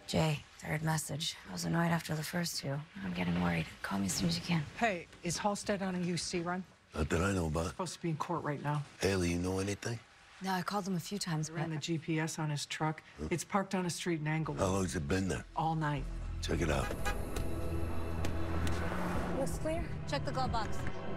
Jay, third message. I was annoyed after the first two. I'm getting worried. Call me as soon as you can. Hey, is Halstead on a UC run? Not that I know about. Supposed to be in court right now. Hailey, you know anything? No, I called him a few times, Ran the but... GPS on his truck. It's parked on a street in Englewood. How long's it been there? All night. Check it out. Looks clear. Check the glove box.